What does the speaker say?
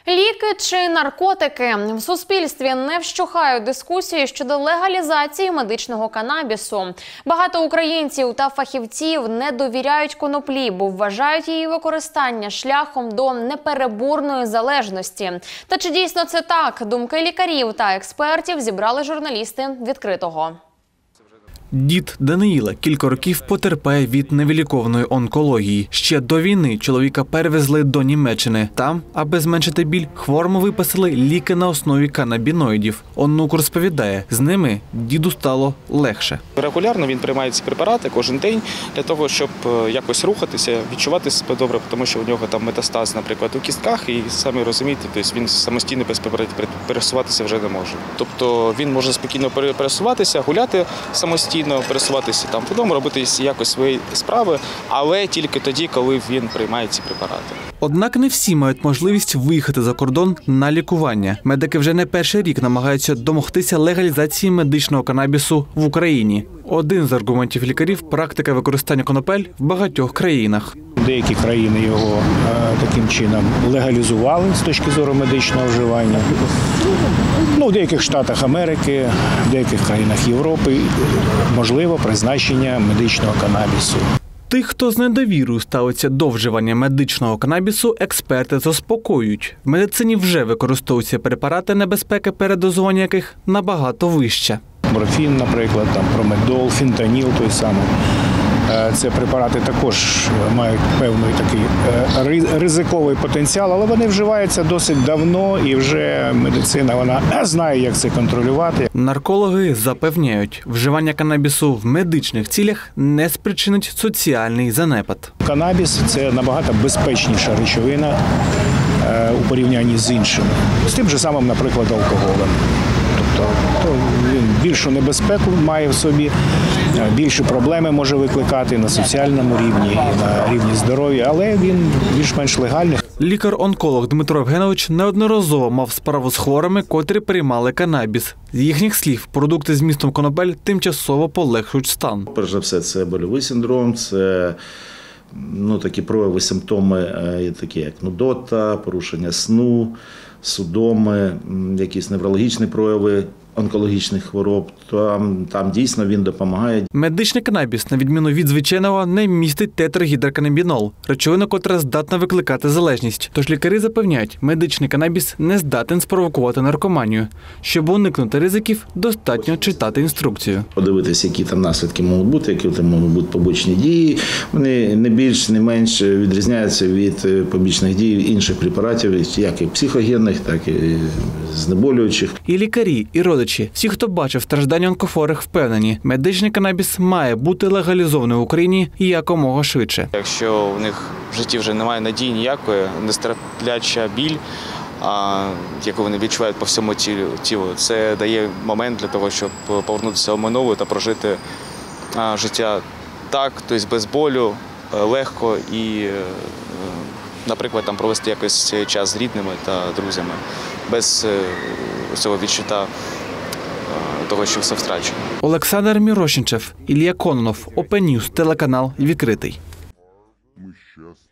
Ліки чи наркотики? В суспільстві не вщухають дискусії щодо легалізації медичного канабісу. Багато українців та фахівців не довіряють коноплі, бо вважають її використання шляхом до непереборної залежності. Та чи дійсно це так? Думки лікарів та експертів зібрали журналісти «Відкритого». Дід Даниїла кілька років потерпає від невиліковної онкології. Ще до війни чоловіка перевезли до Німеччини. Там, аби зменшити біль, хворому виписали ліки на основі канабіноїдів. Онук розповідає, з ними діду стало легше. Регулярно він приймає ці препарати кожен день для того, щоб якось рухатися, відчувати себе добре, тому що у нього там метастаз, наприклад, у кістках, і самі розумієте, тобто він самостійно без препаратів пересуватися вже не може. Тобто він може спокійно пересуватися, гуляти самостійно, пересуватися там по дому, робити якось свої справи, але тільки тоді, коли він приймає ці препарати. Однак не всі мають можливість виїхати за кордон на лікування. Медики вже не перший рік намагаються домогтися легалізації медичного канабісу в Україні. Один з аргументів лікарів – практика використання конопель в багатьох країнах. Деякі країни його таким чином легалізували з точки зору медичного вживання. В деяких штатах Америки, в деяких країнах Європи можливо призначення медичного канабісу. Тих, хто з недовірою ставиться до вживання медичного канабісу, експерти заспокоюють. В медицині вже використовуються препарати, небезпека передозування яких набагато вища. Морфін, наприклад, промедол, фентаніл той самий. Це препарати також мають певний такий ризиковий потенціал, але вони вживаються досить давно і вже медицина вона знає, як це контролювати. Наркологи запевняють, вживання канабісу в медичних цілях не спричинить соціальний занепад. Канабіс – це набагато безпечніша речовина у порівнянні з іншими. З тим же самим, наприклад, алкоголем. Тобто він більшу небезпеку має в собі, більше проблеми може викликати на соціальному рівні, і на рівні здоров'я, але він більш-менш легальний. Лікар-онколог Дмитро Євгенович неодноразово мав справу з хворими, котрі приймали канабіс. З їхніх слів, продукти з вмістом конопель тимчасово полегшують стан. Перш за все, це больовий синдром, це такі прояви, симптоми, такі як нудота, порушення сну, судоми, якісь неврологічні прояви онкологічних хвороб, там дійсно він допомагає. Медичний канабіс, на відміну від звичайного, не містить тетрагідроканабінол – речовина, котра здатна викликати залежність. Тож лікарі запевняють, медичний канабіс не здатен спровокувати наркоманію. Щоб уникнути ризиків, достатньо читати інструкцію. Подивитися, які там наслідки можуть бути, які там можуть бути побічні дії. Вони не більш, не менш відрізняються від побічних дій інших препаратів, як і психогенних, так і знеболюючих. І лікарі, і родичі, всі, хто бачив страждання онкохворих, впевнені, медичний канабіс має бути легалізований в Україні і якомога швидше. Якщо у них в житті вже немає надії ніякої, нестерпляча біль, яку вони відчувають по всьому тілу, це дає момент для того, щоб повернутися у минуле та прожити життя так, тобто без болю, легко і, наприклад, провести якийсь час з рідними та друзями, без цього відчуття того, що все втрачено. Олександр Мірошничев, Ілля Кононов, Open News, телеканал «Відкритий».